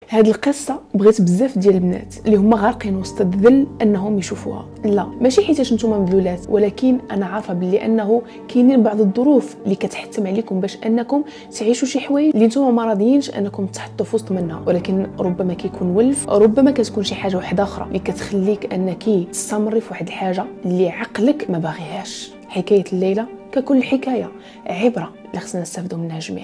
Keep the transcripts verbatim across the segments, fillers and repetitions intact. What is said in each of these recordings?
هاد القصه بغيت بزاف ديال البنات اللي هما غارقين وسط الذل انهم يشوفوها. لا ماشي حيتاش نتوما مذلولات، ولكن انا عارفه بلي انه كاينين بعض الظروف اللي كتحتم عليكم باش انكم تعيشوا شي حوايج اللي نتوما ما راضيينش انكم تحطوا في وسط منها، ولكن ربما كيكون ولف، ربما كتكون شي حاجه واحده اخرى اللي كتخليك انك تستمري في واحد الحاجه اللي عقلك ما باغيهاش. حكايه الليله ككل حكايه عبره اللي خصنا نستافدوا منها جميع.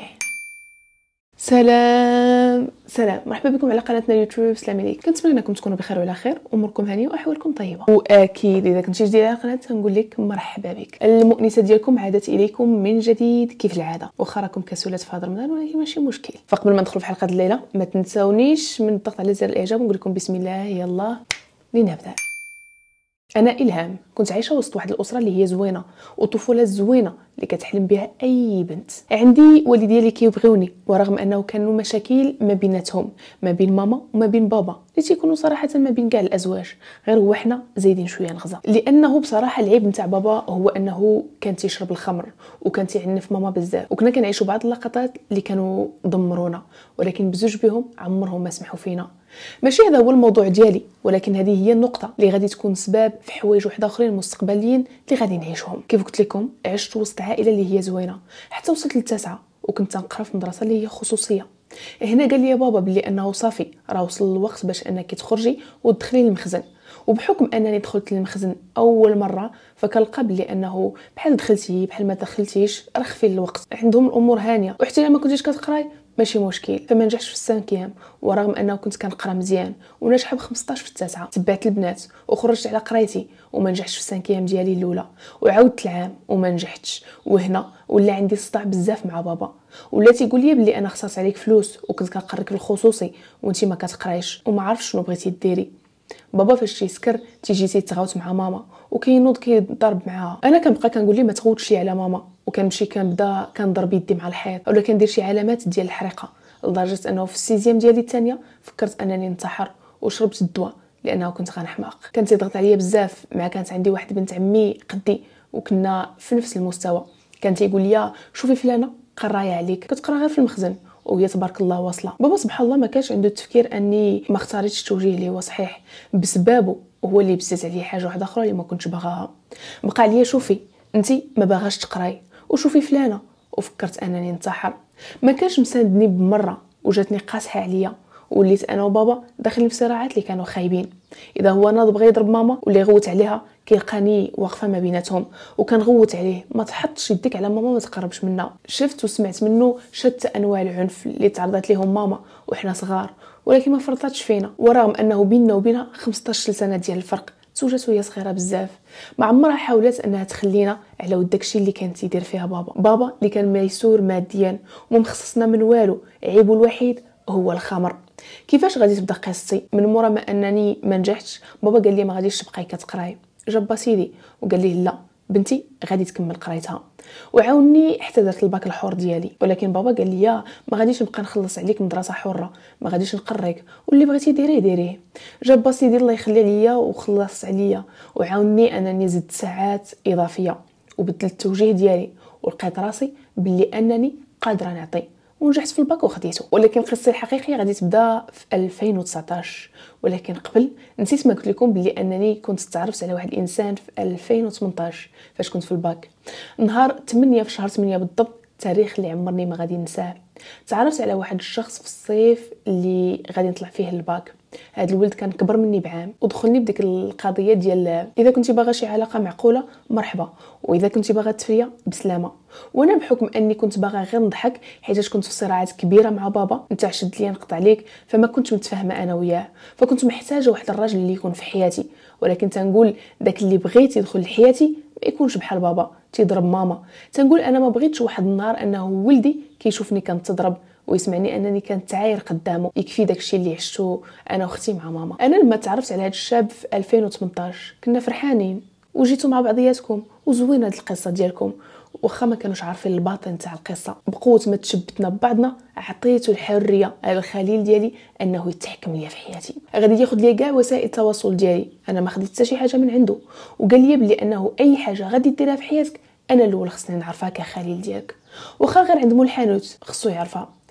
سلام سلام، مرحبا بكم على قناتنا اليوتيوب. السلام عليكم، كنتمنى انكم تكونوا بخير وعلى خير، اموركم هانيه واحوالكم طيبه. واكيد اذا كنتي جديد على القناه نقول لك مرحبا بك. المؤنسه ديالكم عادت اليكم من جديد كيف العاده، واخا راكم كسولات في هذا رمضان ولكن ماشي مشكل. فقبل ما ندخلوا في حلقه الليله ما تنساونيش من الضغط على زر الاعجاب ونقول لكم بسم الله يلا لنبدا. انا الهام، كنت عايشه وسط واحد الاسره اللي هي زوينه وطفوله زوينه اللي كتحلم بها اي بنت. عندي والدي اللي كيبغيوني، ورغم انه كانوا مشاكل ما بيناتهم ما بين ماما وما بين بابا اللي تيكونوا صراحه ما بين كاع الازواج، غير هو حنا زايدين شويه نغزه. لانه بصراحه العيب نتاع بابا هو انه كان تيشرب الخمر وكان تيعنف ماما بزاف، وكنا كنعيشوا بعض اللقطات اللي كانوا دمرونا، ولكن بزوج بهم عمرهم ما سمحوا فينا. ماشي هذا هو الموضوع ديالي، ولكن هذه هي النقطه اللي غادي تكون سبب في حوايج واحد اخرين مستقبليين اللي غادي نعيشهم. كيف قلت لكم عشت وسط عائله اللي هي زوينه حتى وصلت للتاسعه، وكنت تنقرا في مدرسه اللي هي خصوصيه. هنا قال لي بابا بلي انه صافي راه وصل الوقت باش انك تخرجي وتدخلي للمخزن، وبحكم انني دخلت للمخزن اول مره فكنلقى بلي انه بحال دخلتي بحال ما دخلتيش راه خفي الوقت، عندهم الامور هانيه، وحتى الا ما كنتيش كتقراي ماشي مشكل. فما نجحتش في السانكيام، ورغم انه كنت كنقرا مزيان وناجحه ب خمسطاش في التاسعه، تبعت البنات وخرجت على قرايتي وما نجحتش في السانكيام ديالي الاولى، وعاودت العام وما نجحتش. وهنا ولا عندي صداع بزاف مع بابا، ولا تيقول لي بلي انا خصاص عليك فلوس وكنت كنقرك الخصوصي وانتي ما كتقرايش وما عارفش شنو بغيتي ديري. بابا فاش تيسكر تيجي تيتغاوت مع ماما وكينوض كيضرب معاها. انا كنبقى كنقول ليه ما تغوتش لي على ماما، وكنمشي كنبدا كنضرب يدي مع الحيط ولا كندير شي علامات ديال الحريقه، لدرجه انه في السيزيام ديالي الثانيه فكرت انني ننتحر وشربت الدواء لانه كنت غنحماق. كان تيضغط عليا بزاف، مع كانت عندي واحد بنت عمي قدي وكنا في نفس المستوى، كان تيقول لي شوفي فلانه قرايه عليك كتقرا غير في المخزن وهي تبارك الله واصله. بابا سبحان الله ما كانش عنده التفكير اني ما اختاريتش التوجيه اللي هو صحيح، بسببه هو اللي بزز عليا حاجه واحده اخرى اللي ما كنتش باغاها. بقى عليا شوفي انتي ما باغاش تقراي وشوفي فلانه، وفكرت انني ننتحر. ما كانش مساندني بمره وجاتني قاسحه عليا، وليت انا وبابا داخلين في صراعات اللي كانوا خايبين. اذا هو ناض بغى يضرب ماما ولا يغوت عليها كيلقاني واقفه ما بيناتهم وكنغوت عليه ما تحطش يديك على ماما ما تقربش منها. شفت وسمعت منه شتى انواع العنف اللي تعرضت لهم ماما وحنا صغار، ولكن ما فرطاتش فينا، ورغم انه بيننا وبينها خمسطاش سنه ديال الفرق. تزوجت وهي صغيره بزاف، ما عمرها حاولت انها تخلينا على ود داكشي اللي كان تيدير فيها بابا. بابا اللي كان ميسور ماديا وما مخصصنا من والو، عيبه الوحيد هو الخمر. كيفاش غادي تبدا قصتي؟ من مورا ما انني ما نجحتش بابا قال لي ما غاديش تبقاي كتقراي، جاب سيدي وقال لي لا بنتي غادي تكمل قرايتها، وعاوني حتى درت الباك الحر ديالي. ولكن بابا قال لي ما غاديش نبقى نخلص عليك مدرسه حره، ما غاديش نقريك، واللي بغيتي ديريه ديريه. جاب سيدي الله يخلي عليا وخلص عليا وعاوني انني زدت ساعات اضافيه وبدلت التوجيه ديالي، ولقيت راسي باللي انني قادره نعطي ونجحت في الباك وخديته. ولكن قصتي الحقيقيه غادي تبدا في ألفين وتسعطاش، ولكن قبل نسيت ما قلت لكم بلي انني كنت تعرفت على واحد الانسان في ألفين وثمنطاش فاش كنت في الباك. نهار ثمانية في شهر ثمانية بالضبط، تاريخ اللي عمرني ما غادي ننساه. تعرفت على واحد الشخص في الصيف اللي غادي نطلع فيه الباك. هذا الولد كان كبر مني بعام ودخلني بديك القضيه ديال اذا كنتي باغا شي علاقه معقوله مرحبا، واذا كنتي باغا تفريه بسلامه. وانا بحكم اني كنت باغا غير نضحك حيت كنت في صراعات كبيره مع بابا، انت شد لي نقطع عليك، فما كنتش متفاهمه انا وياه، فكنت محتاجه واحد الراجل اللي يكون في حياتي. ولكن تنقول داك اللي بغيت يدخل لحياتي ما يكونش بحال بابا تيضرب ماما. تنقول انا ما بغيتش واحد النهار انه ولدي كيشوفني كنتضرب ويسمعني انني كنت تعاير قدامه، يكفي داكشي اللي عشتو انا واختي مع ماما. انا لما تعرفت على هذا الشاب في ألفين وثمنطاش كنا فرحانين وجيتوا مع بعضياتكم وزوينا هاد القصه ديالكم، واخا ما كانوش عارفين الباطن تاع القصه. بقوه ما تشبتنا ببعضنا عطيته الحريه على الخليل ديالي انه يتحكم ليا في حياتي، غادي ياخذ ليا كاع وسائل التواصل ديالي، انا ما خديت حتى شي حاجه من عنده، وقال لي بلي انه اي حاجه غادي ديرها في حياتك انا الاول خصني نعرفها كخليل ديالك، واخا غير عند مول الحانوت خصو يعرفها.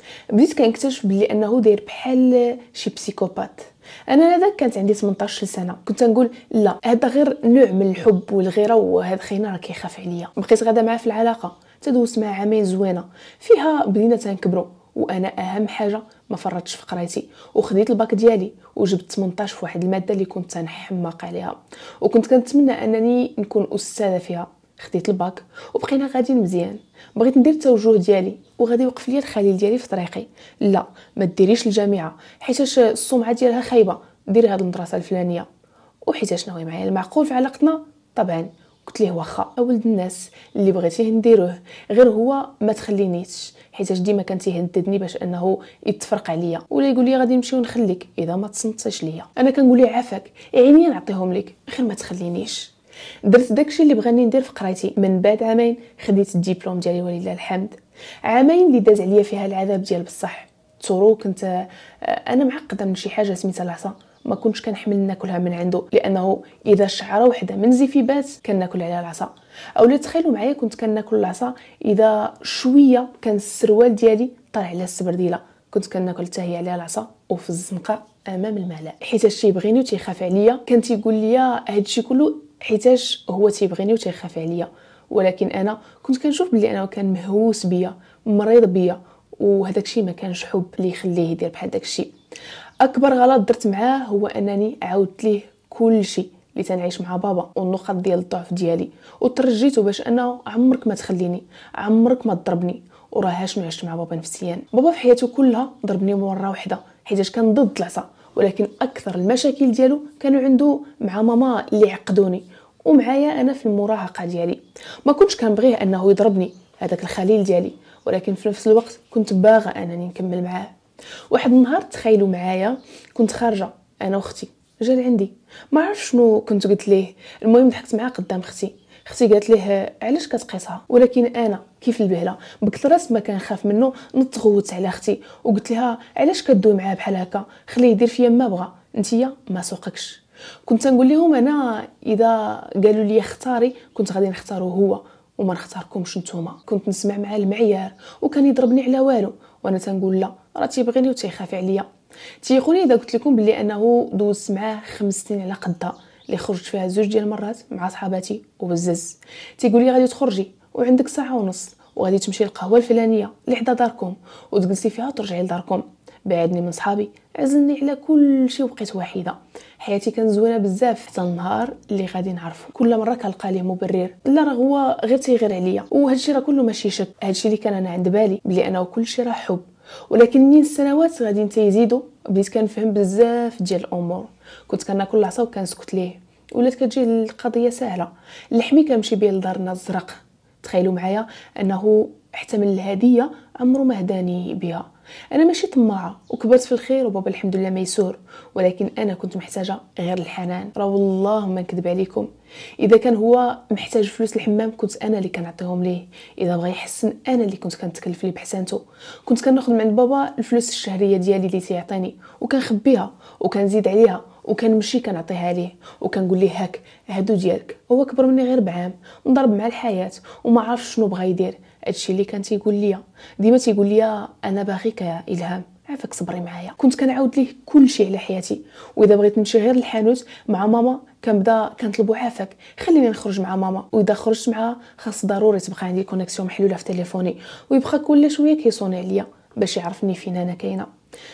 بديت كنكتشف بلي انه داير بحال شي بسيكوبات. انا هذا كانت عندي ثمنطاش سنه، كنت نقول لا هذا غير نوع من الحب والغيره، وهذا خينا راه كيخاف عليا. بقيت غادا معاه في العلاقه، تدوز معاه عامين زوينه فيها، بدينا تنكبروا، وانا اهم حاجه ما فرطتش في قرايتي، وخديت الباك ديالي وجبت ثمنطاش في واحد الماده اللي كنت تنحماق عليها، وكنت كنتمنى انني نكون استاذه فيها. خديت الباك وبقينا غاديين مزيان. بغيت ندير التوجه ديالي وغادي يوقف لي الخليل ديالي في طريقي، لا ما ديريش الجامعه حيتاش السمعه ديالها خايبه، ديري هذه المدرسه الفلانيه. وحيتاش ناوي معايا المعقول في علاقتنا طبعا. قلت ليه واخا اولد الناس اللي بغيتيه نديروه، غير هو ما تخلينيش، حيتاش ديما كان تيهددني باش انه يتفرق عليا ولا يقول لي غادي نمشيو نخليك اذا ما تصنتيش ليا. انا كنقول ليه عافاك عينيا نعطيهم لك، غير ما تخلينيش. درت داكشي اللي بغاني ندير في قرايتي. من بعد عامين خديت الدبلوم ديالي ولله الحمد. عامين اللي داز عليا فيها العذاب ديال بصح. تورو كنت انا معقده من شي حاجه سميتها العصا، ما كنتش كنحمل ناكلها من عنده، لانه اذا شعره وحده من زفيبات كناكل عليها العصا. اولا تخيلوا معايا كنت كناكل العصا اذا شويه كان السروال ديالي طالع على السبرديله، كنت كناكل حتى هي عليها العصا وفي الزنقه امام الملاء، حيت تيبغيني وتيخاف عليا. كان تيقول لي هادشي كله حيتاش هو تيبغيني وتيخاف عليا، ولكن انا كنت كنشوف بلي انا كان مهووس بيا، مريض بيا، وهذاك الشيء ما كانش حب اللي يخليه يدير بحال داك الشيء. اكبر غلط درت معاه هو انني عاودت ليه كل شيء اللي تنعيش مع بابا والنقط ديال الضعف ديالي، وترجيته باش انه عمرك ما تخليني، عمرك ما تضربني. وراه شنو عشت مع بابا نفسيا. بابا في حياته كلها ضربني مره واحده حيت كان ضد العصا، ولكن اكثر المشاكل ديالو كانوا عنده مع ماما اللي عقدوني ومعايا انا في المراهقه ديالي. ما كنتش كنبغيه انه يضربني هذاك الخليل ديالي، ولكن في نفس الوقت كنت باغا انني نكمل معاه. واحد النهار تخيلوا معايا كنت خارجه انا واختي، جا لعندي ما عرف شنو كنت قلت ليه. المهم ضحكت معاه قدام اختي. اختي قالت ليه علاش كتقيسها؟ ولكن انا كيف البهله بكل راس ما كنخاف منه نتغوت على اختي وقلت لها علاش كدوي معاه بحال هكا، خليه يدير فيا ما بغى، انتيا ما سوقكش. كنت نقول لهم انا اذا قالوا لي اختاري كنت غادي نختارو هو وما نختاركمش نتوما. كنت نسمع مع المعيار وكان يضربني على والو، وانا تنقول لا راه تيبغيني وتيخاف عليا. تيقولي اذا قلت لكم بلي انه دوزت معاه خمس سنين على قدا اللي خرجت فيها زوج ديال المرات مع صحاباتي وبزز. تيقول لي غادي تخرجي وعندك ساعه ونص وغادي تمشي للقهوه الفلانيه اللي حدا داركم وتجلسي فيها وترجعي لداركم. بعدني من صحابي، عزلني على كل شيء وبقيت وحيده. حياتي كانت زوينه بزاف حتى النهار اللي غادي نعرفه. كل مره كنلقى ليه مبرر، لا راه هو غير تيغير عليا، وهادشي راه كله ماشي شك. هادشي اللي كان انا عند بالي بلي انا وكل شيء راه حب. ولكن من السنوات غادي تيزيدوا بديت كنفهم بزاف ديال الامور. كنت كناكل العصا وكنسكت ليه، ولات كتجي القضيه سهله. اللحمي كنمشي بيه لدارنا الزرق. تخيلوا معايا انه حتى من الهديه عمره ما هداني بها. انا ماشي طماعه وكبرت في الخير وبابا الحمد لله ميسور، ولكن انا كنت محتاجه غير الحنان. راه والله ما نكذب عليكم، اذا كان هو محتاج فلوس الحمام كنت انا اللي كنعطيهم ليه، اذا بغى يحسن انا اللي كنت كنتكلف ليه بحسانته. كنت كناخذ من عند بابا الفلوس الشهريه ديالي اللي تيعطيني وكنخبيها وكنزيد عليها وكنمشي كنعطيها ليه وكنقول ليه هاك هادو ديالك. هو كبر مني غير بعام، نضرب مع الحياه وما عارف شنو بغى يدير. هادشي اللي كان تيقول لي ديما تيقول لي انا باغيك يا الهام، عافاك صبري معايا. كنت كنعاود ليه كل شيء على حياتي، واذا بغيت نمشي غير للحانوت مع ماما كنبدا كنطلبوا عافاك خليني نخرج مع ماما، واذا خرجت معها خاص ضروري تبقى عندي كونيكسيون محلوله في تليفوني، ويبقى كل شويه كيصوني عليا باش يعرفني فين انا كاينه.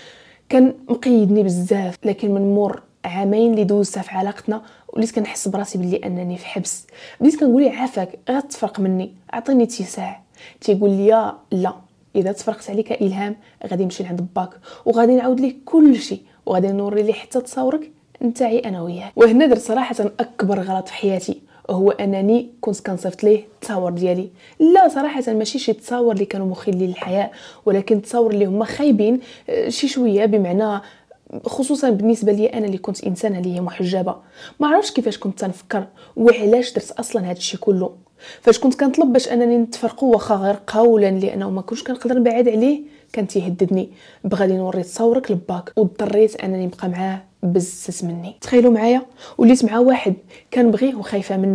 كان مقيدني بزاف، لكن من مور عامين اللي دوزتها في علاقتنا وليت كنحس براسي بلي انني في حبس. بديت كنقول ليه عافاك غير تفرق مني، اعطيني اتساع. تيقول لي لا، اذا تفرقت عليك الهام غادي نمشي لعند باك وغادي نعاود ليه كل شيء وغادي نوري ليه حتى تصاورك نتاعي انا وياه. وهنا درت صراحه اكبر غلط في حياتي، هو انني كنت كنصيفط ليه التصاور ديالي. لا صراحه ماشي شي تصاور اللي كانوا مخلين للحياه، ولكن تصاور اللي هما خايبين شي شويه، بمعنى خصوصا بالنسبه لي انا اللي كنت انسانه اللي هي محجبه. ما عرفتش كيفاش كنت تنفكر وعلاش درت اصلا هذا الشيء كله. فاش كنت كنطلب باش انني نتفرقوا واخا غير قولا لانه ما كنتش كنقدر نبعد عليه، كان تيهددني بغادي نوري تصاورك لباك، واضطريت انني نبقى معاه بزز مني. تخيلوا معايا وليت مع واحد كنبغيه وخايفه منه.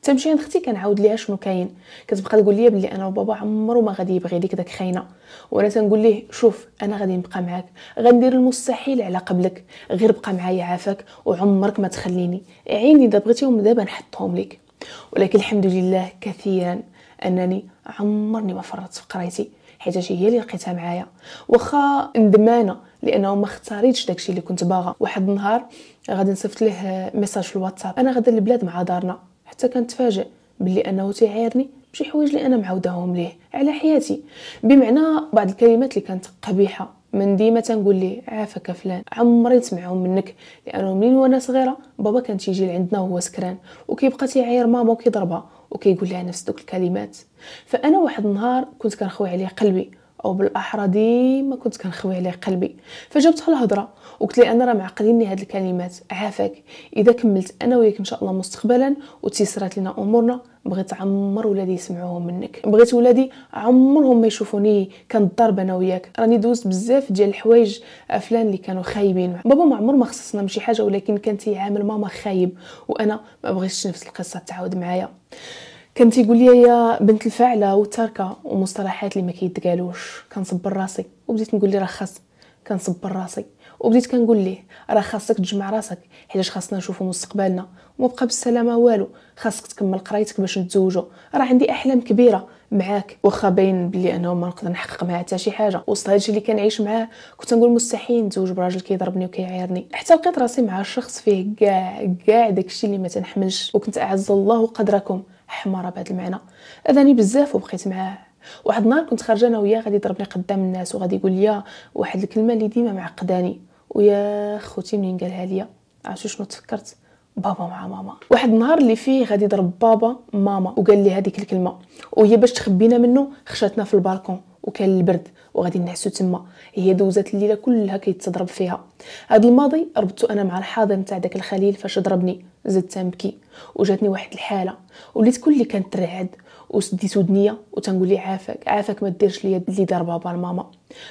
تمشي عند اختي كنعاود ليها شنو كاين، كتبقى تقول لي بلي انا وبابا عمرو ما غادي يبغي ليك داك خاينه، وانا تنقول ليه شوف انا غادي نبقى معاك، غندير المستحيل على قبلك، غير بقى معايا عافاك وعمرك ما تخليني، عيني اذا بغيتيهم دابا نحطهم لك. ولكن الحمد لله كثيرا انني عمرني ما فرطت في قرايتي، حيت هي اللي لقيتها معايا، واخا ندمانه لانه ما اختاريتش داكشي اللي كنت باغا. واحد النهار غادي نصيفط ليه ميساج في الواتساب، انا غادا للبلاد مع دارنا، حتى كنتفاجئ باللي انه تيعايرني بشي حوايج اللي انا معاوداهم ليه على حياتي، بمعنى بعض الكلمات اللي كانت قبيحه. من ديما تنقول ليه عافاك فلان، عمري نسمعهم منك، لانه منين وانا صغيره بابا كان تيجي لعندنا وهو سكران وكيبقى تيعاير ماما وكيضربها وكيقول لها نفس دوك الكلمات. فانا واحد النهار كنت كنخوي عليه قلبي، او بالاحرى ديما كنت كنخوي عليه قلبي، فجبتها الهضره وقلت لي انا راه معقديني هاد الكلمات، عافاك اذا كملت انا وياك ان شاء الله مستقبلا وتيسرات لنا امورنا، بغيت عمر ولادي يسمعوهم منك، بغيت ولادي عمرهم ما يشوفوني كنضرب انا وياك، راني دوزت بزاف ديال الحوايج فلان اللي كانوا خايبين. بابا ما عمر ما خصصنا بشي حاجه، ولكن كان تيعامل ماما خايب، وانا ما بغيتش نفس القصه تعاود معايا. كان تيقول لي يا بنت الفاعله والتركه ومصطلحات اللي ما كيتقالوش، كنصبر راسي وبديت نقول لي راه خاص، كنصبر راسي وبديت كنقول ليه راه خاصك تجمع راسك، حيت خاصنا نشوفوا مستقبلنا وما بقى بالسلامه والو، خاصك تكمل قرايتك باش نتزوجوا، راه عندي احلام كبيره معاك. واخا باين بلي انا ما نقدر نحقق معاه حتى شي حاجه، وسط هادشي اللي كنعيش معاه كنت نقول مستحيل نتزوج براجل كيضربني وكيعايرني، حتى لقيت راسي مع شخص فيه كاع كاع داكشي اللي ما تنحملش، وكنت اعز الله قدركم حماره بهذا المعنى، اذاني بزاف وبقيت معاه. واحد النهار كنت خارجه انا وياه غادي يضربني قدام الناس وغادي يقول لي واحد الكلمه اللي ديما معقداني، ويا خوتي منين قالها ليا عرفتوا شنو تفكرت؟ بابا مع ماما. واحد النهار اللي فيه غادي يضرب بابا ماما وقال لي هذيك الكلمه، وهي باش تخبينا منه خشاتنا في البالكون وكان البرد وغادي نعسو تما، هي دوزات الليله كلها كيتضرب فيها. هذا الماضي ربطته انا مع الحاضر نتاع داك الخليل فاش ضربني، زدت تنبكي وجاتني واحد الحاله وليت كلي كانت ترعد، وسديت ودنيا وتنقول لي عافاك عافاك ما ديرش ليا اللي دار بابا لماما.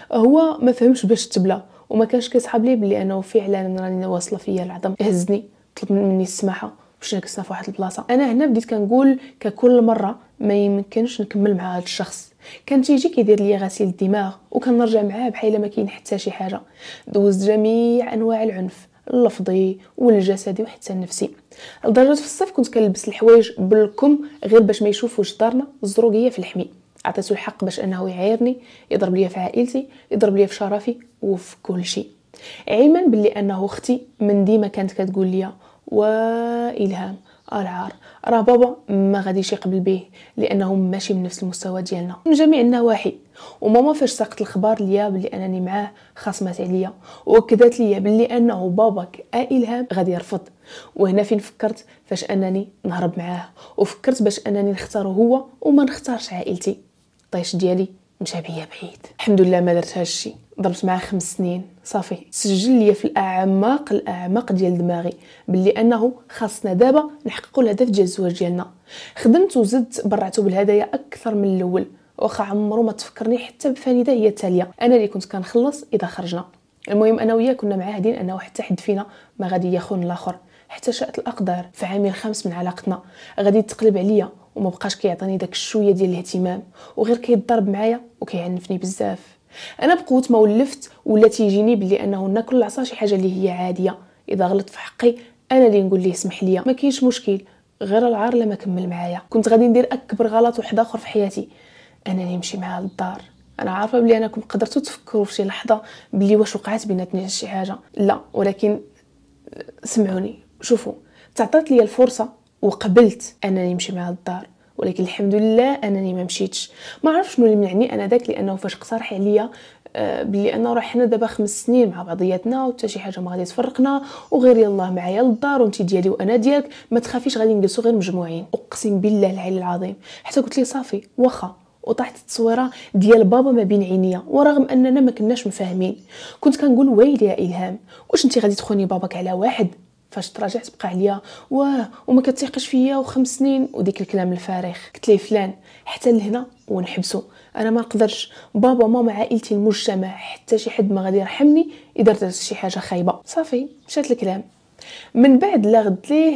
هو ما فهمش باش تبلا وما كانش كيصحاب لي بلي انه فعلا راني واصله فيا العظم، هزني طلب مني السماحه باش نكسنا في واحد البلاصه. انا هنا بديت كنقول ككل مره ما يمكنش نكمل مع هذا الشخص، كان تيجي كيدير لي غسيل الدماغ وكنرجع معاه بحال ما كاين حتى شي حاجه. دوزت جميع انواع العنف اللفظي والجسدي وحتى النفسي، لدرجه في الصيف كنت كنلبس الحوايج بالكم غير باش ما يشوفوش دارنا الزروقيه في الحمي. عطيته الحق باش انه يعايرني، يضرب ليا في عائلتي، يضرب ليا في شرفي وفي كل شيء، علما باللي انه اختي من ديما كانت كتقول لي والهام العار راه بابا ما غاديش يقبل به لانه ماشي من نفس المستوى ديالنا من جميع النواحي. وماما فاش ساقت الخبر ليا بلي انني معاه خاصمات عليا واكدت ليا بلي انه باباك الهام غادي يرفض. وهنا فين فكرت فاش انني نهرب معاه، وفكرت باش انني نختار هو وما نختارش عائلتي. الطيش ديالي مشى بيا بعيد، الحمد لله ما درت هادشي. ضربت معاه خمس سنين صافي، سجل لي في الاعماق الاعماق ديال دماغي باللي انه خاصنا دابا نحققوا الهدف ديال الزواج ديالنا. خدمت وزدت برعته بالهدايا اكثر من الاول، واخا عمرو ما تفكرني حتى بفانيده هي التاليه، انا اللي كنت كنخلص اذا خرجنا. المهم انا وياه كنا معاهدين انه حتى حد فينا ما غادي يخون الاخر، حتى شاءت الاقدار في عام الخامس من علاقتنا غادي تقلب عليا وما بقاش كيعطيني داك الشويه ديال الاهتمام، وغير كيضرب معايا وكيعنفني بزاف. انا بقوه ما ولفت ولا تيجيني بلي انه ناكل العصا شي حاجه اللي هي عاديه، اذا غلط في حقي انا اللي نقول ليه سمح لي، ما كاينش مشكل، غير العار لما كمل معايا. كنت غادي ندير اكبر غلط واحد اخر في حياتي، انني نمشي معاه للدار. انا عارفه بلي انكم قدرتوا تفكروا في شي لحظه بلي واش وقعت بيناتنا شي حاجه، لا، ولكن سمعوني شوفوا، تعطات لي الفرصه وقبلت انني نمشي معاه للدار، ولكن الحمد لله انني ما مشيتش. ما عرفش شنو اللي منعني انا داك، لانه فاش اقترح عليا آه بلي انا راه حنا دابا خمس سنين مع بعضياتنا وحتى شي حاجه ما غادي تفرقنا، وغير يلاه معايا للدار وانت ديالي وانا ديالك، ما تخافيش غادي نجلسوا غير مجموعين. اقسم بالله العلي العظيم حتى قلت لي صافي واخا، وطاحت التصويره ديال بابا ما بين عينيا، ورغم اننا ما كناش مفاهمين. كنت كنقول ويلي يا الهام، واش انت غادي تخوني باباك على واحد؟ فاش تراجعت بقى عليا واه وما كتثيقش فيا وخمس سنين وديك الكلام الفارغ. قلت ليه فلان حتى لهنا ونحبسوا، انا ما نقدرش، بابا ماما عائلتي المجتمع حتى شي حد ما غادي يرحمني اذا درت شي حاجه خايبه. صافي مشات الكلام. من بعد لا غدت ليه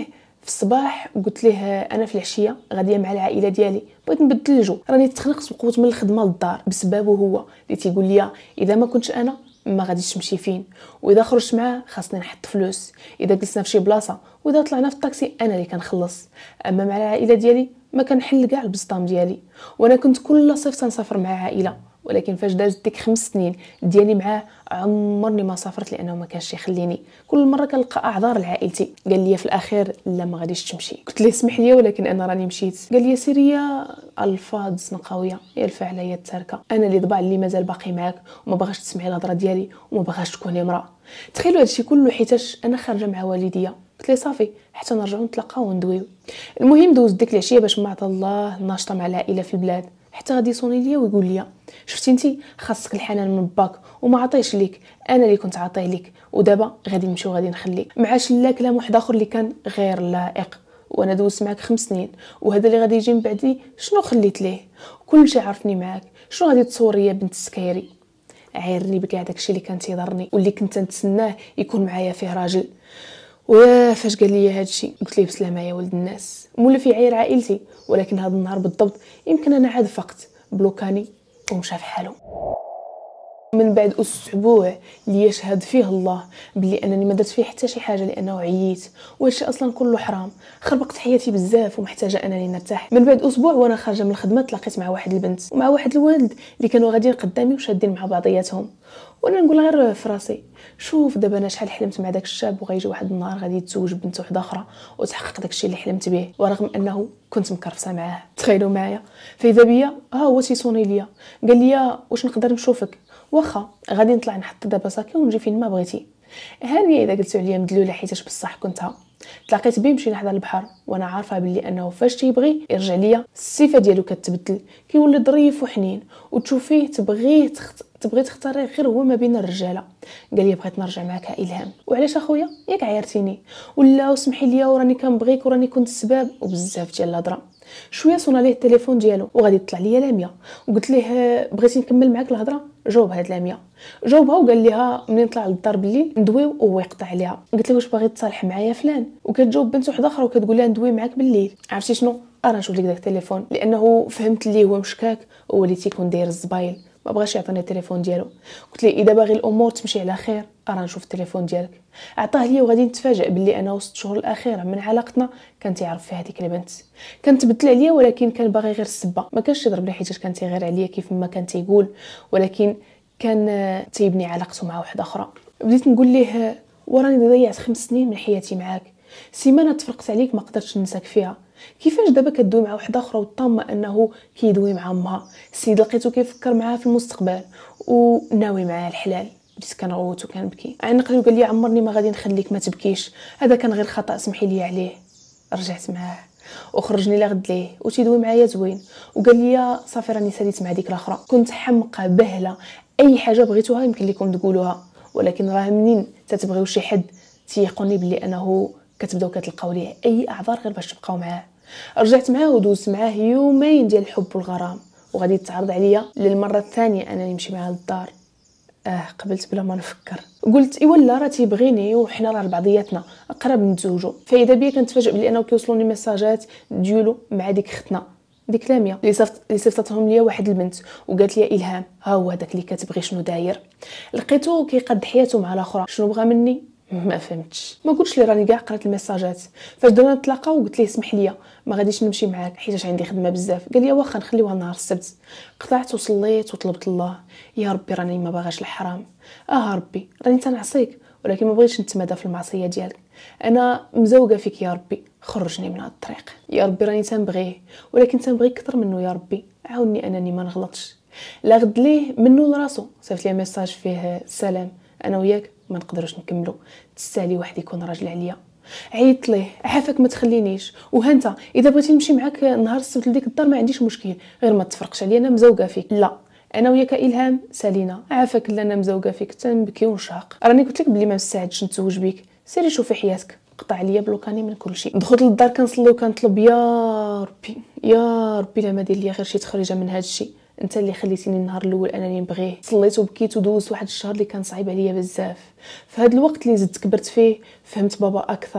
في الصباح قلت ليه انا في العشيه غاديه مع العائله ديالي، بغيت نبدل الجو، راني تخنقت وقوت من الخدمه للدار بسببه هو اللي تيقول لي اذا ما كنتش انا ما غاديش تمشي فين، واذا خرجت معاه خاصني نحط فلوس، اذا جلسنا في شي بلاصه واذا طلعنا في الطاكسي انا اللي كنخلص، اما مع العائله ديالي ما كنحل كاع البسطام ديالي. وانا كنت كل صيف تنسافر مع عائله، ولكن فاش دازت ديك خمس سنين ديالي معاه عمرني ما سافرت لانه ما كانش يخليني، كل مره كنلقى اعذار لعائلتي. قال لي في الاخير لا ما غاديش تمشي، قلت ليه اسمح لي ولكن انا راني مشيت. قال لي سيري يا الفاظ زنقاويه يا الفاعله يا التاركه، انا اللي ضبع اللي مازال باقي معاك وما باغاش تسمعي الهضره ديالي وما باغاش تكوني امراه. تخيلوا هادشي كله حيتاش انا خارجه مع والديا. قلت ليه صافي حتى نرجعوا نتلاقاو وندويو. المهم دوز ديك العشيه باش ما عطا الله ناشطه مع العائله في البلاد، حتى غادي يصوني ليا ويقول لي شفتي انتي خاصك الحنان من باك وما عطيش ليك، انا اللي كنت عاطيه ليك ودابا غادي نمشيو غادي نخليك. معاش لا كلام واحد اخر اللي كان غير لائق، وانا دوزت معاك خمس سنين وهذا اللي غادي يجي من بعدي شنو خليت ليه؟ كلشي عرفني معاك، شنو غادي تصوري يا بنت السكايري؟ عيرني بكاع داكشي اللي كان تيضرني واللي كنت نتسناه يكون معايا فيه راجل. ويا فاش قال لي هادشي قلت ليه بسلامه يا ولد الناس، مولى في عير عائلتي، ولكن هذا النهار بالضبط يمكن انا عاد فقت بلوكاني ومشى في حاله. من بعد اسبوع اللي يشهد فيه الله بلي انني ما درت فيه حتى شي حاجه لانه عييت، وهادشي اصلا كله حرام، خربقت حياتي بزاف ومحتاجه انني نرتاح. من بعد اسبوع وانا خارجه من الخدمه تلاقيت مع واحد البنت ومع واحد الولد اللي كانوا غاديين قدامي وشادين مع بعضياتهم، وانا نقول غير في راسي شوف دابا انا شحال حلمت مع داك الشاب وغيجي واحد النهار غادي يتزوج بنت واحده اخرى وتحقق داك الشيء اللي حلمت به، ورغم انه كنت مكرفسه معاه. تخيلوا معايا فاذا بيا ها هو تيصوني ليا قال لي واش نقدر نشوفك؟ واخا غادي نطلع نحط دابا ساكي ونجي فين ما بغيتي. هانيه اذا قلتوا عليا مدلوله حيتاش بصح كنتها. تلاقيت بيه مشينا حدا البحر وانا عارفه بلي انه فاش تيبغي يرجع ليا الصفه ديالو كتبدل، كيولي ظريف وحنين وتشوفيه تبغيه تخت... تبغي تختاري غير هو ما بين الرجاله. قال لي بغيت نرجع معاك الهام. وعلاش اخويا ياك عيرتيني ولا وسمحي لي وراني كنبغيك وراني كنت السبب وبزاف ديال الهضره. شويه صونا ليه التليفون ديالو وغادي تطلع ليا لاميه وقلت ليه بغيتي نكمل معاك الهضره جاوب هاد لاميه. جاوبها وقال ليها منين نطلع للدار بالليل ندويو وهو يقطع عليها. قلت له واش باغي تصالح معايا فلان؟ وكتجاوب بنت وحده اخرى وكتقول لها ندوي معاك بالليل. عرفتي شنو انا نشوف لك داك التليفون لانه فهمت ليه هو مشكاك هو اللي تيكون داير الزبايل، ما بغاش يعطيني التليفون ديالو. قلت ليه اذا باغي الامور تمشي على خير راه نشوف التليفون ديالك. عطاه لي وغادي نتفاجئ باللي انا وسط الشهور الاخيره من علاقتنا كان تيعرف فيها هذيك البنت. كان تبدل عليا ولكن كان باغي غير السبه، ما كانش يضربني حيت كان تيغير عليا كيف ما كان تيقول، ولكن كان تيبني علاقته مع واحده اخرى. بديت نقول ليه وراني ضيعت خمس سنين من حياتي معاك، سيمانه تفرقت عليك ما قدرتش ننساك فيها، كيفاش دابا كدوي مع واحده اخرى وطامه انه كيدوي مع امها؟ السيد لقيتو كيفكر معاها في المستقبل وناوي معاها الحلال. بديت كنغوت وكنبكي، عنق لي وقال لي عمرني ما غادي نخليك ما تبكيش، هذا كان غير خطا سمحي لي عليه. رجعت معاه وخرجني لغد ليه وتيدوي معايا زوين وقال لي صافي راني ساليت مع ديك الاخرى. كنت حمقه بهله، اي حاجه بغيتوها يمكن لكم تقولوها، ولكن راه منين تتبغيو شي حد تيقوني بلي انه كتبداو كتلقاو ليه اي اعذار غير باش تبقاو معاه. رجعت معاه ودوزت معاه يومين ديال الحب والغرام وغادي تتعرض عليا للمره الثانيه انني نمشي معاه للدار. اه قبلت بلا ما نفكر، قلت ايوا لا راه تيبغيني وحنا راه لبعضياتنا قرب نتزوجوا. فاذا بيا كنتفاجئ بلي انه كيوصلوني ميساجات ديالو مع ديك ختنا ديك لاميه اللي صفت اللي صيفطتهم ليا واحد البنت وقالت لي الهام ها هو هذاك اللي كتبغي شنو داير. لقيتو كيقد حياته مع الاخرى. شنو بغى مني ما فهمتش، ما قلتش لي راني كاع قرات الميساجات. فاش درنا نتلاقاو قلت ليه اسمح لي ما غاديش نمشي معاك حيت عندي خدمه بزاف. قال لي واخا نخليوها نهار السبت. قطعت وصليت وطلبت الله يا ربي راني ما باغاش الحرام، اه ربي راني تنعصيك ولكن ما بغيتش نتمادى في المعصيه ديالك، انا مزوقه فيك يا ربي خرجني من هذا الطريق. يا ربي راني تنبغيه ولكن تنبغي اكثر منه، يا ربي عاوني انني ما نغلطش. لا غد ليه منه لراسو صيفط لي ميساج فيه سلام انا وياك ما نقدروش نكملوا، تستاهلي واحد يكون راجل عليا. عيطت ليه عافاك ما تخلينيش، وها انت اذا بغيتي نمشي معاك نهار السبت لديك الدار ما عنديش مشكل غير ما تفرقش عليا انا مزوقه فيك. لا انا وياك الهام سالينا عافاك لا انا مزوقه فيك تنبكي ونشاق. راني قلت لك بلي ما مستعدش نتزوج بيك، سيري شوفي حياتك. قطع عليا بلوكاني من كل شيء. دخلت للدار كنصلي وكنطلب يا ربي يا ربي لا ما دير ليا غير شي تخريجه من هذا الشيء، انت اللي خليتيني النهار الاول انني نبغيه. صليت وبكيت ودوزت واحد الشهر اللي كان صعيب عليا بزاف. في هذا الوقت اللي زدت كبرت فيه فهمت بابا اكثر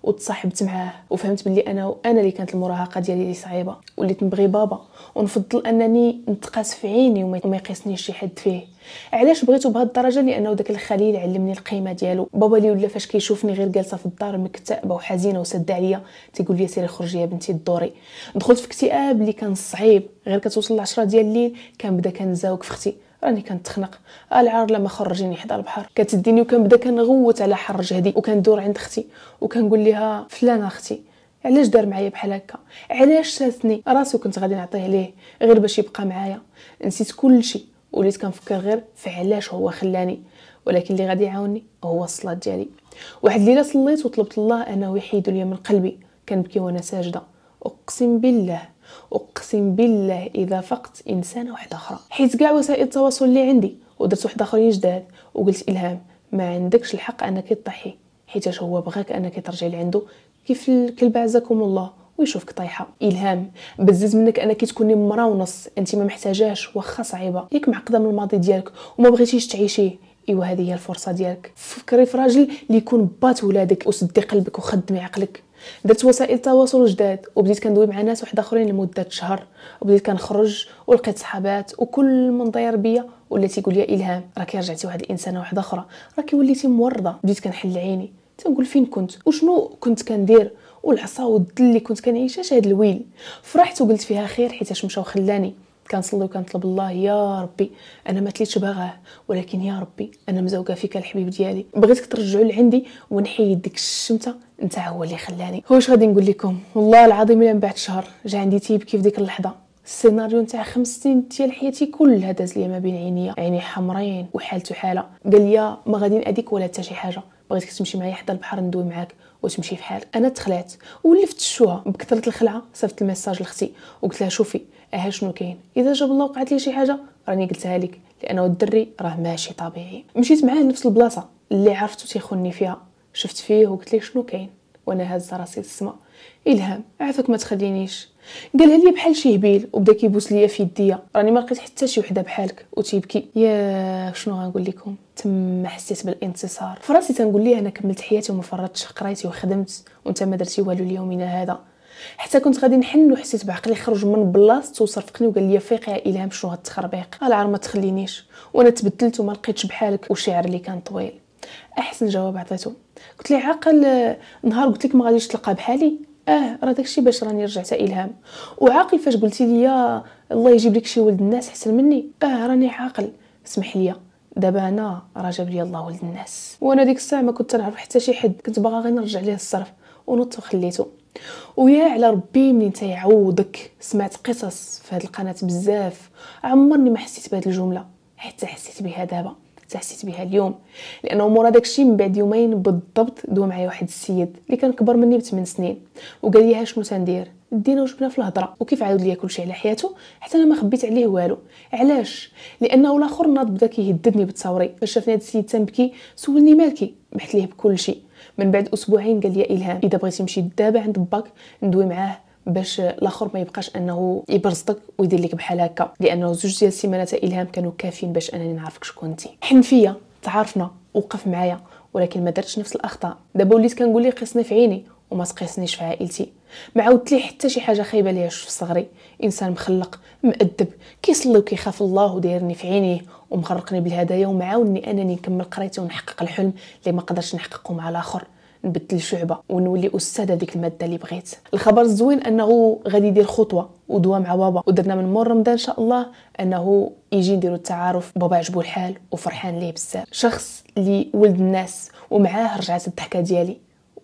وتصاحبت معاه وفهمت بلي انا انا اللي كانت المراهقه ديالي اللي صعيبه، وليت نبغي بابا ونفضل انني نتقاس في عيني وما يقيسنيش شي حد فيه. علاش بغيتو بهذه الدرجه؟ لانه داك الخليل علمني القيمه ديالو. بابا اللي ولا فاش كيشوفني غير جالسه في الدار مكتئبه وحزينه وسد عليا تيقول لي سيري خرجي يا بنتي الدوري. دخلت في اكتئاب اللي كان صعيب، غير كتوصل ل عشرة ديال الليل كان بدا كنزاوق في اختي، راني كنتخنق العار لما خرجيني حدا البحر كتديني، وكنبدا كنغوت على حر جهدي وكندور عند اختي وكنقول لها فلانه اختي علاش دار معايا بحال هكا، علاش ساتني راسي وكنت غادي نعطيه ليه غير باش يبقى معايا. نسيت كل شيء وليت كنفكر غير في علاش هو خلاني، ولكن اللي غادي يعاوني هو الصلاه ديالي. واحد الليله صليت وطلبت الله انه يحيد لي من قلبي، كنبكي وانا ساجده. اقسم بالله اقسم بالله اذا فقت انسانه واحده اخرى، حيت كاع وسائل التواصل اللي عندي ودرت واحد اخرين جداد وقلت الهام ما عندكش الحق انك تضحي، حيت هو بغاك انك ترجعي لعنده كيف الكلب عزكم الله ويشوفك طايحه. الهام بزز منك انك تكوني مرا ونص، انت ما محتاجاش واخا صعيبه، ياك معقده من الماضي ديالك وما بغيتيش تعيشيه. ايوا هذه هي الفرصه ديالك، فكري في راجل اللي يكون بات ولادك وسدي قلبك وخدمي عقلك. درت وسائل التواصل جداد وبديت كندوي مع ناس واحد اخرين لمده شهر، وبديت كنخرج ولقيت صحابات وكل من داير بيا ولا تيقول لي الهام راكي رجعتي واحد الانسانه واحده اخرى، راكي وليتي مورده. بديت كنحل عيني تنقول فين كنت وشنو كنت كندير والعصا والذل اللي كنت كنعيش اش هاد الويل. فرحت وقلت فيها خير حيتاش مشى وخلاني. كنصلي وكنطلب الله يا ربي انا ما تليتش باغاه، ولكن يا ربي انا مزوقه فيك الحبيب ديالي، بغيتك ترجعوا لعندي ونحيد ديك الشمته انت هو اللي خلاني. واش غادي نقول لكم والله العظيم الا من بعد شهر جا عندي تيبكي في ديك اللحظه. السيناريو نتاع خمس سنين ديال حياتي كلها داز ليا ما بين عينيا، عيني حمرين وحالته حاله. قال لي ما غادي ناديك ولا حتى شي حاجه، بغيتك تمشي معايا حدا البحر ندوي معاك وتمشي في حالك. انا تخلعت ولفت الشوها بكثره الخلعه، صيفط الميساج لاختي وقلت لها شوفي اه شنو كاين، اذا جاب الله وقعت لي شي حاجه راني قلتها لك، لانه الدري راه ماشي طبيعي. مشيت معاه لنفس البلاصه اللي عرفتو تيخوني فيها، شفت فيه وقلت ليه شنو كاين وانا هازه راسي للسما. الهام عافاك ما تخلينيش. قالها لي بحال شي هبيل وبدا كيبوس ليا في يديا، راني ما لقيت حتى شي وحده بحالك وتيبكي. يا شنو غنقول لكم، تما حسيت بالانتصار فراسي. تنقول ليه انا كملت حياتي وما فرطتش، قرايتي وخدمت وانت ما درتي والو ليومنا هذا. حتى كنت غادي نحن وحسيت بعقلي خرج من بلاصتو وصرفقني وقال لي فيق يا الهام شنو هاد التخربيق، العار ما تخلينيش وانا تبدلت وما لقيتش بحالك. وشعر اللي كان طويل احسن جواب عطيته. قلت لي عاقل نهار قلت لك ما غاديش تلقى بحالي، اه راه داكشي باش راني رجعت الهام. وعاقل فاش قلتي لي يا الله يجيب لك شي ولد الناس احسن مني، اه راني عاقل. اسمح لي دابا انا راه جاب لي الله ولد الناس، وانا ديك الساعه ما كنت نعرف حتى شي حد، كنت باغا غير نرجع ليه الصرف ونط وخليته. ويا على ربي منين تيعوضك سمعت قصص في هذه القناه بزاف، عمرني ما حسيت بهذه الجمله حتى حسيت بها دابا، حتى حسيت بها اليوم. لانه مورا داكشي من بعد يومين بالضبط دوا معايا واحد السيد اللي كان كبر مني بثمان سنين وقال لي ها شنو تندير، دينا وجبنا في الهضره وكيف عاود ليا كلشي على حياته حتى انا ما خبيت عليه والو. علاش؟ لانه الاخر ناض بدا كيهددني بالتصاوري. فاش شافني هذا السيد تنبكي سولني مالكي، بحث ليه بكل شيء. من بعد اسبوعين قال لي الهام اذا بغيتي نمشي دابا عند باك ندوي معاه باش الاخر ما يبقاش انه يبرزطك ويدير لك بحال هكا، لانه زوج ديال السيمانات الهام كانوا كافيين باش انني نعرفك شكون انت. حن فيا تعرفنا وقف معايا، ولكن ما درتش نفس الاخطاء. دابا وليت كنقول ليه قيسني في عيني وما تقيسنيش في عائلتي. ما عاودت ليه حتى شي حاجه خايبه ليا في صغري. انسان مخلق مؤدب كيصلي وكيخاف الله ودايرني في عينيه ومغرقني بالهدايا ومعاونني انني نكمل قرايتي ونحقق الحلم اللي ما قدرتش نحققه مع الاخر، نبدل شعبه ونولي استاذه ديك الماده اللي بغيت. الخبر الزوين انه غادي يدير خطوه ودوا مع بابا، ودرنا من مور رمضان ان شاء الله انه يجي نديروا التعارف. بابا عجبو الحال وفرحان ليه بزاف، شخص اللي ولد الناس، ومعاه رجعت الضحكه ديالي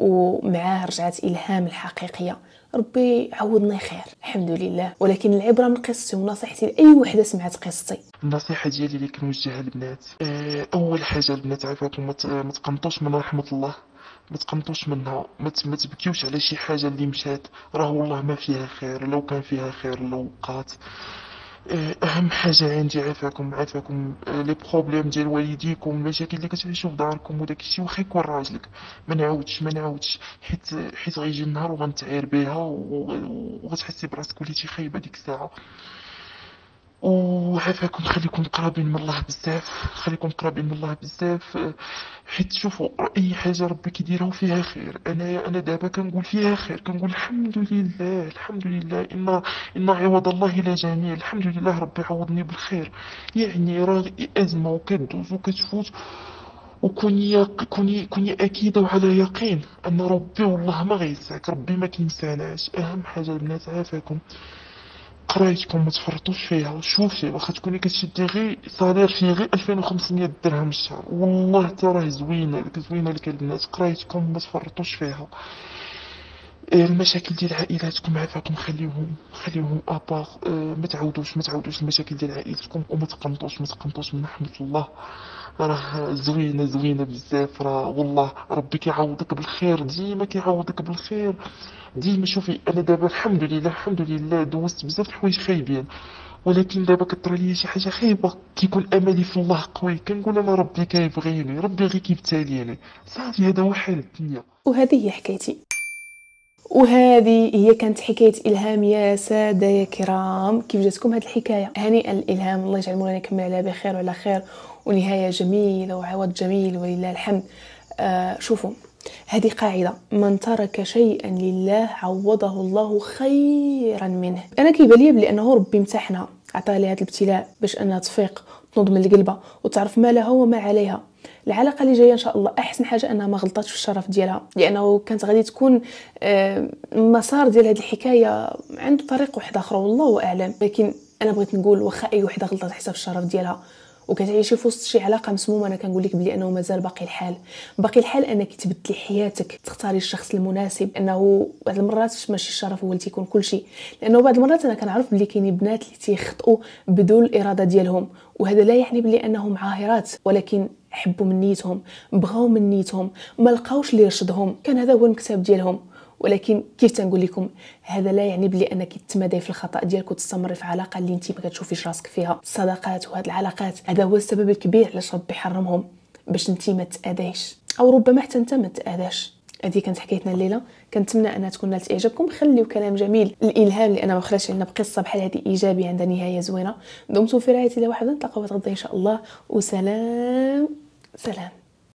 ومعاه رجعت الهام الحقيقيه. ربي عوضني خير الحمد لله. ولكن العبره من قصتي ونصيحتي لاي وحده سمعت قصتي. النصيحه ديالي اللي كنوجهها للبنات، اول حاجه البنات عافاكم ما تقنطوش من رحمه الله، ما تقنطوش منها، ما تبكيوش على شي حاجه اللي مشات، راه والله ما فيها خير، لو كان فيها خير لو بقات. اهم حاجه عندي عافاكم عافاكم لي بروبليم ديال والديكم، المشاكل اللي كتعيشوا في داركم وداك الشيء واخا يكون راجلك ما نعاودش ما نعاودش حيت حيت غيجي النهار وغنتعاير بها وغتحسي براسك وليتي خايبه ديك الساعه. وعافاكم خليكم قرابين من الله بزاف، خليكم قرابين من الله بزاف. آه، حيت شوفوا اي حاجه ربي كيديرها فيها خير. انا انا دابا كنقول فيها خير، كنقول الحمد لله الحمد لله ان ان عوض الله لا جميل. الحمد لله ربي عوضني بالخير. يعني راه ازمه وكدوز وكتفوت، وكوني يق- كوني كوني اكيده وعلى يقين ان ربي والله ما غينساك، ربي ما كينساناش. اهم حاجه البنات عافاكم قرايتكم ما تفرطوش فيها. شوفي واخا تكوني كتشدي غير صالير فيه غير ألفين وخمسمية درهم الشهر، والله حتى راه زوينه لك زوينه لك البنات. قرايتكم ما تفرطوش فيها. إيه، المشاكل ديال عائلاتكم عافاكم خليوهم خليوهم ابار. أه ما تعاودوش ما تعاودوش المشاكل ديال عائلتكم، وما تقنطوش ما تقنطوش من رحمه الله. راه زوينه زوينه بزاف، راه والله ربي كيعوضك بالخير، ديما كيعوضك بالخير ديما. شوفي انا دابا الحمد لله الحمد لله دوزت بزاف د الحوايج خايبين، ولكن دابا كطرى ليا شي حاجه خايبه كيكون املي في الله قوي. كنقول انا ربي كيبغيني، ربي غير كيبتاليني، صافي هذا هو حال الدنيا. وهذه هي حكايتي، وهذه هي كانت حكايه الهام يا ساده يا كرام. كيف جاتكم هذه الحكايه؟ هنيئا الالهام، الله يجعل مولانا يكمل عليها بخير وعلى خير، ونهايه جميله وعوض جميل ولله الحمد. آه شوفوا، هذه قاعده: من ترك شيئا لله عوضه الله خيرا منه. انا كيبان لي بانه ربي امتحنها، عطاها لها هذا الابتلاء باش انها تفيق وتنوض من القلبه وتعرف ما لها وما عليها. العلاقه اللي جايه ان شاء الله احسن حاجه انها ما غلطاتش في الشرف ديالها، لانه كانت غادي تكون المسار ديال هذه الحكايه عنده طريق واحد اخر والله اعلم. لكن انا بغيت نقول واخا اي وحده غلطات حتى في الشرف ديالها وكتعيشي في وسط شي علاقه مسمومه، انا كنقول لك بلي انه مازال باقي الحال، باقي الحال انك تبدلي حياتك، تختاري الشخص المناسب. انه بعض المرات ماشي الشرف هو اللي تيكون كل شيء، لانه بعض المرات انا كنعرف بلي كاينين بنات اللي تيخطئوا بدون الاراده ديالهم، وهذا لا يعني بلي انهم عاهرات، ولكن حبوا من نيتهم، بغاو من نيتهم، ما لقاوش اللي يرشدهم، كان هذا هو المكتاب ديالهم. ولكن كيف تنقول لكم، هذا لا يعني بلي انك تتمادي في الخطا ديالك وتستمري في علاقه اللي انت ما كتشوفيش راسك فيها. الصداقات وهاد العلاقات هذا هو السبب الكبير علاش ربي حرمهم، باش انت ما تاذيش، او ربما حتى انت ما تاذاش. هذه كانت حكايتنا الليله، كنتمنى انها تكون نالت اعجابكم. خليو كلام جميل الالهام، لان ما خلاش لنا بقصه بحال هذه ايجابيه عندها نهايه زوينه. دمتم في رعايه الله وحفظه، نتلاقاو غدا ان شاء الله، وسلام سلام.